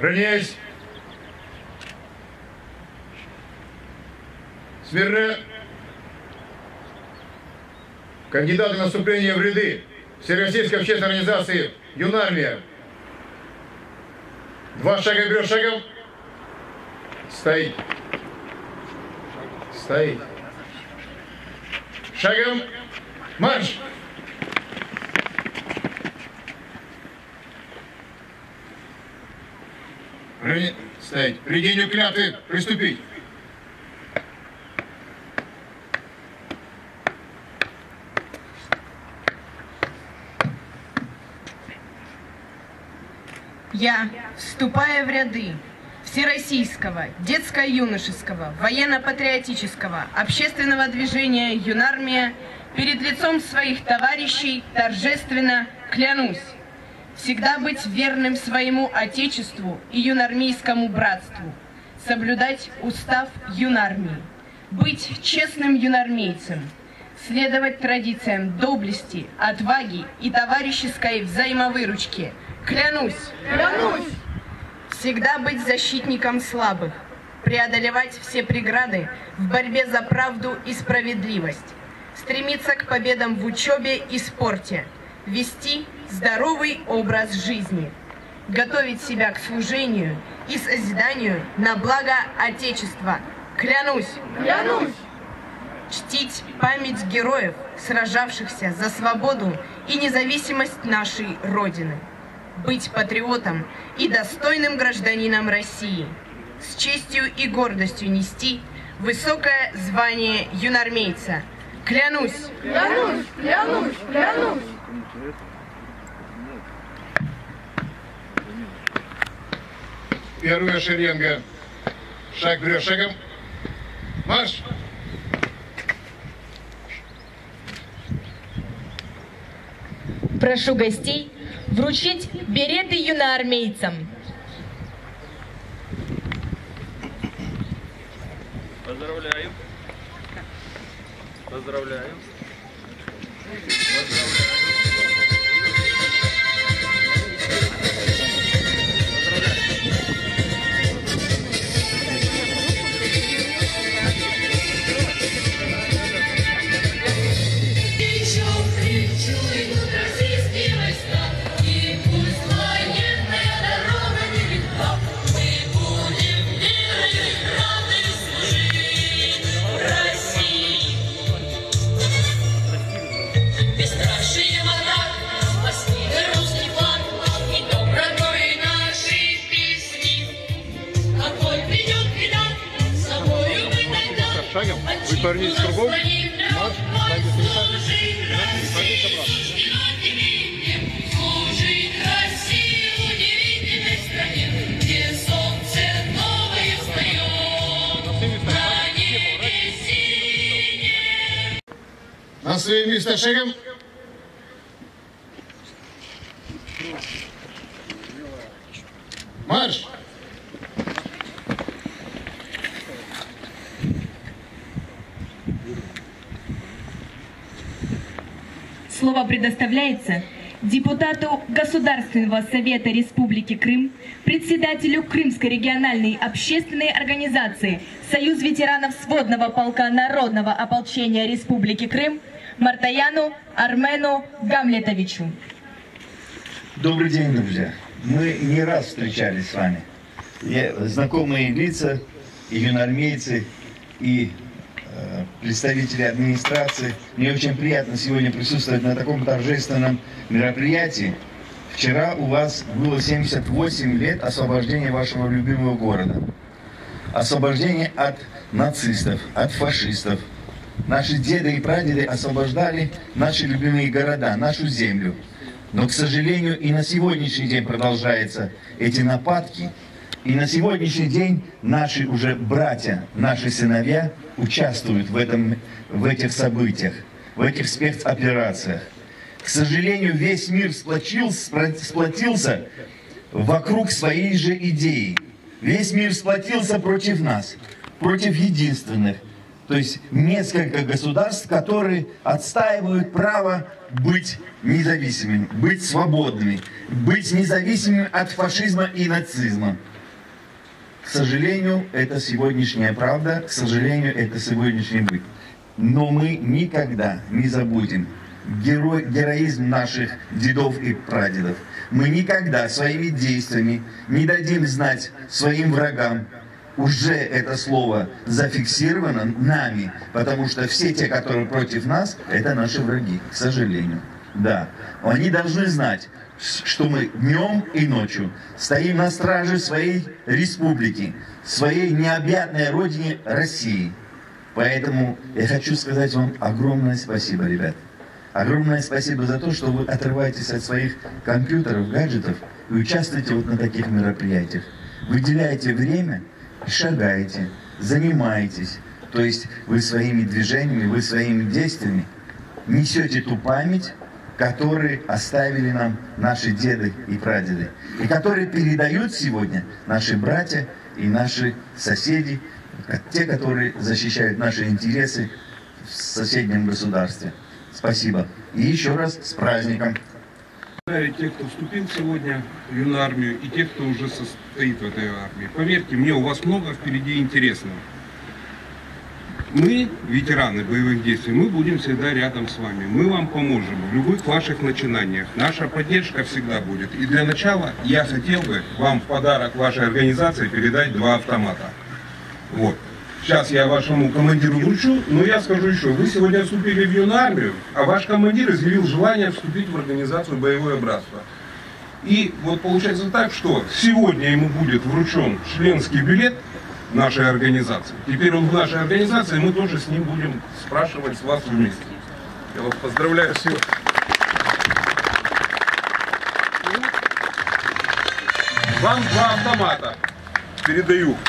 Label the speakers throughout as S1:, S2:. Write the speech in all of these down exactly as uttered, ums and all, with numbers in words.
S1: Равняйсь. Смирно. Кандидаты на вступление в ряды Всероссийской общественной организации «Юнармия». Два шага вперед, шагом. Стоит. Стоит. Шагом. Марш! Стоять. Приведению клятвы приступить.
S2: Я, вступая в ряды Всероссийского детско-юношеского военно-патриотического общественного движения «Юнармия», перед лицом своих товарищей торжественно клянусь всегда быть верным своему Отечеству и юнармейскому братству, соблюдать устав Юнармии, быть честным юнармейцем, следовать традициям доблести, отваги и товарищеской взаимовыручки. Клянусь! Клянусь! Всегда быть защитником слабых, преодолевать все преграды в борьбе за правду и справедливость, стремиться к победам в учебе и спорте, вести здоровый образ жизни, готовить себя к служению и созиданию на благо Отечества. Клянусь! Клянусь! Чтить память героев, сражавшихся за свободу и независимость нашей Родины. Быть патриотом и достойным гражданином России, с честью и гордостью нести высокое звание юнармейца. Клянусь! Клянусь! Клянусь! Клянусь!
S1: Первая шеренга. Шаг вперед, шагом. Марш!
S3: Прошу гостей вручить береты юноармейцам.
S4: Поздравляю. Поздравляю.
S1: Шагом. Вы повернитесь кругом. Марш. На свои места шагом. Марш!
S3: Слово предоставляется депутату Государственного совета Республики Крым, председателю Крымской региональной общественной организации Союз ветеранов сводного полка Народного ополчения Республики Крым Мартаяну Армену Гамлетовичу.
S5: Добрый день, друзья. Мы не раз встречались с вами. Я, знакомые лица, и юноармейцы, и э, представители администрации. Мне очень приятно сегодня присутствовать на таком торжественном мероприятии. Вчера у вас было семьдесят восемь лет освобождения вашего любимого города. Освобождение от нацистов, от фашистов. Наши деды и прадеды освобождали наши любимые города, нашу землю. Но, к сожалению, и на сегодняшний день продолжаются эти нападки. И на сегодняшний день наши уже братья, наши сыновья участвуют в, этом, в этих событиях, в этих спецоперациях. К сожалению, весь мир сплотился, сплотился вокруг своей же идеи. Весь мир сплотился против нас, против единственных. То есть несколько государств, которые отстаивают право быть независимыми, быть свободными, быть независимыми от фашизма и нацизма. К сожалению, это сегодняшняя правда, к сожалению, это сегодняшний быт. Но мы никогда не забудем геро... героизм наших дедов и прадедов. Мы никогда своими действиями не дадим знать своим врагам. Уже это слово зафиксировано нами, потому что все те, которые против нас, это наши враги, к сожалению. Да, они должны знать, что мы днем и ночью стоим на страже своей республики, своей необъятной родине России. Поэтому я хочу сказать вам огромное спасибо, ребят. Огромное спасибо за то, что вы отрываетесь от своих компьютеров, гаджетов и участвуете вот на таких мероприятиях. Выделяете время и шагаете, занимаетесь. То есть вы своими движениями, вы своими действиями несете ту память, которые оставили нам наши деды и прадеды, и которые передают сегодня наши братья и наши соседи, те, которые защищают наши интересы в соседнем государстве. Спасибо. И еще раз с праздником.
S4: Тех, кто вступил сегодня в юнармию, и тех, кто уже состоит в этой армии. Поверьте мне, у вас много впереди интересного. Мы, ветераны боевых действий, мы будем всегда рядом с вами. Мы вам поможем в любых ваших начинаниях. Наша поддержка всегда будет. И для начала я хотел бы вам в подарок вашей организации передать два автомата. Вот. Сейчас я вашему командиру вручу, но я скажу еще. Вы сегодня вступили в юнармию, а ваш командир изъявил желание вступить в организацию «Боевое братство». И вот получается так, что сегодня ему будет вручен членский билет нашей организации. Теперь он в нашей организации, мы тоже с ним будем спрашивать с вас вместе. Я вас поздравляю. Спасибо. Вам два автомата передаю.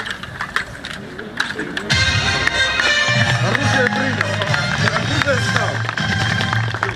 S4: Оружие принял. Оружие стал.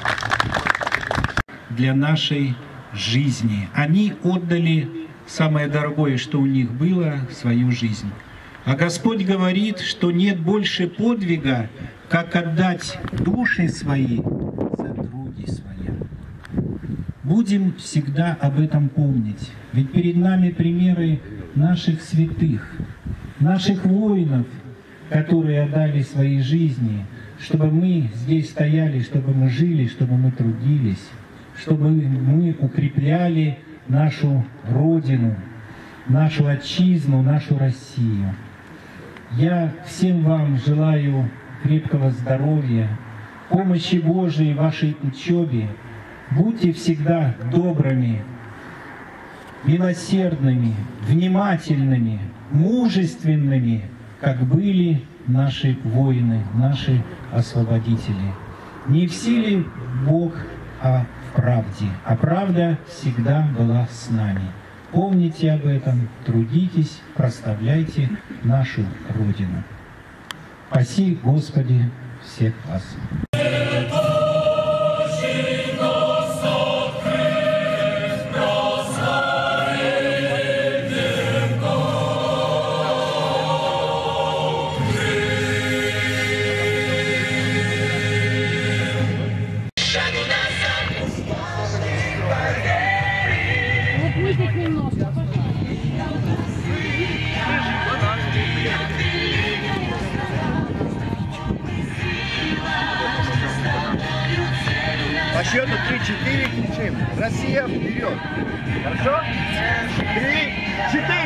S6: Для нашей жизни. Они отдали самое дорогое, что у них было, свою жизнь. А Господь говорит, что нет больше подвига, как отдать души свои за други свои. Будем всегда об этом помнить. Ведь перед нами примеры наших святых, наших воинов, которые отдали свои жизни, чтобы мы здесь стояли, чтобы мы жили, чтобы мы трудились, чтобы мы укрепляли нашу Родину, нашу Отчизну, нашу Россию. Я всем вам желаю крепкого здоровья, помощи Божией в вашей учебе. Будьте всегда добрыми, милосердными, внимательными, мужественными, как были наши воины, наши освободители. Не в силе Бог, а в правде. А правда всегда была с нами. Помните об этом, трудитесь, прославляйте нашу Родину. Спаси, Господи, всех вас.
S7: По счету три-четыре кричим. Россия вперед. Хорошо? Три-четыре.